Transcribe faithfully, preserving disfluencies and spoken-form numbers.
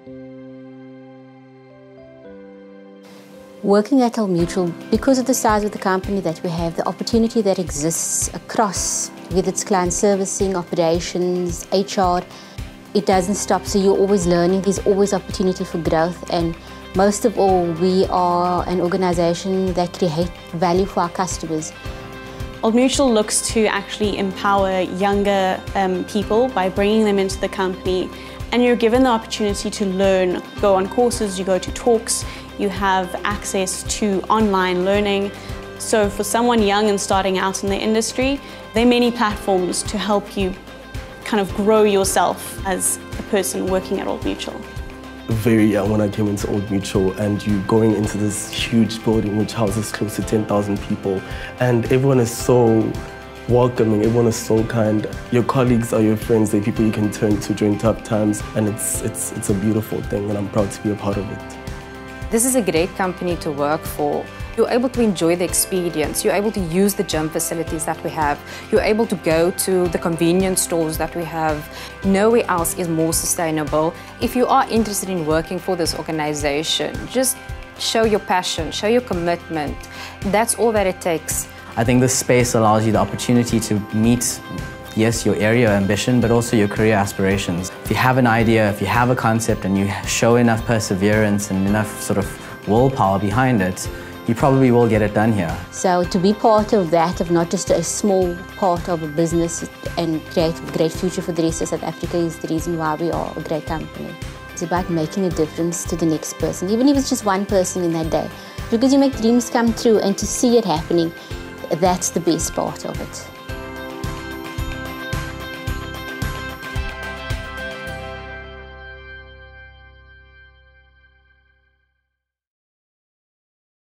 Working at Old Mutual, because of the size of the company that we have, the opportunity that exists across, whether it's client servicing, operations, H R, it doesn't stop, so you're always learning. There's always opportunity for growth, and most of all, we are an organisation that creates value for our customers. Old Mutual looks to actually empower younger um, people by bringing them into the company, and you're given the opportunity to learn, go on courses, you go to talks, you have access to online learning. So for someone young and starting out in the industry, there are many platforms to help you kind of grow yourself as a person working at Old Mutual. Very young when I came into Old Mutual, and you going into this huge building which houses close to ten thousand people, and everyone is so welcoming, everyone is so kind. Your colleagues are your friends, they're people you can turn to during tough times, and it's, it's, it's a beautiful thing, and I'm proud to be a part of it. This is a great company to work for. You're able to enjoy the experience. You're able to use the gym facilities that we have. You're able to go to the convenience stores that we have. Nowhere else is more sustainable. If you are interested in working for this organization, just show your passion, show your commitment. That's all that it takes. I think this space allows you the opportunity to meet, yes, your area of ambition, but also your career aspirations. If you have an idea, if you have a concept and you show enough perseverance and enough sort of willpower behind it, you probably will get it done here. So to be part of that, of not just a small part of a business and create a great future for the rest of South Africa, is the reason why we are a great company. It's about making a difference to the next person, even if it's just one person in that day. Because you make dreams come true, and to see it happening, that's the best part of it.